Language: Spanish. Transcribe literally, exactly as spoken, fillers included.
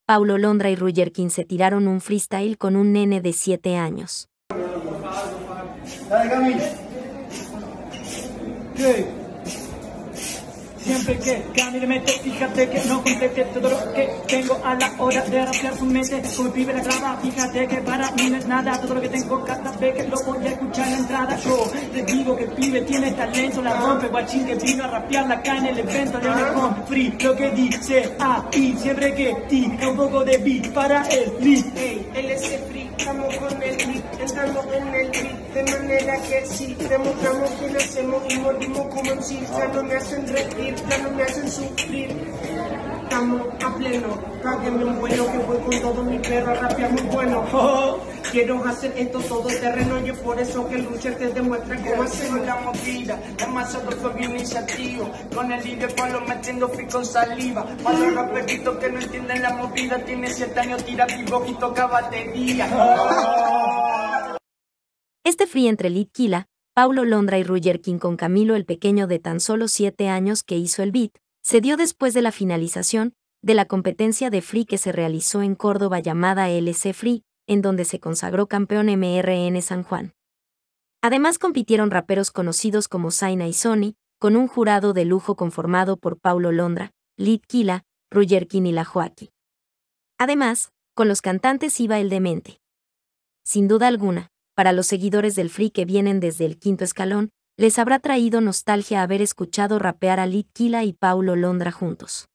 Paulo Londra y Roger King se tiraron un freestyle con un nene de siete años. Dale, Cami. ¿Qué? Siempre que Cami le mete, fíjate que no complete todo lo que tengo a la hora de rapear su mente. Como el pibe la graba, fíjate que para mí no es nada. Todo lo que tengo cada vez que lo voy a escuchar en la entrada. Yo le digo que el pibe tiene talento, la rompe, guachín que vino a rapearla acá en el evento. Le con free, lo que dice ahí, siempre que tira un poco de beat para el beat. Ey, él es el free, estamos con el beat, entrando en el beat, de manera que sí, demostramos que nacemos y morimos como en sí, ya no me hacen reír, ya no me hacen sufrir, estamos a pleno, cáguenme un vuelo que voy con todo mi perro a rapear muy bueno, oh, quiero hacer esto todo terreno y es por eso que el Lucher te demuestra cómo hacerlo. La movida, demasiado fuego iniciativo, con el líder Pablo metiendo free con saliva, para los raperitos que no entienden la movida, tiene siete años, tira vivo y toca batería. Oh. Este free entre Litkila, Paulo Londra y Roger King con Camilo el Pequeño de tan solo siete años que hizo el beat, se dio después de la finalización de la competencia de free que se realizó en Córdoba llamada L C Free, en donde se consagró campeón M R N San Juan. Además compitieron raperos conocidos como Zaina y Sony, con un jurado de lujo conformado por Paulo Londra, Litkila, Roger King y La Joaquí. Además, con los cantantes iba el Demente. Sin duda alguna, para los seguidores del free que vienen desde el quinto escalón, les habrá traído nostalgia haber escuchado rapear a Litkila y Paulo Londra juntos.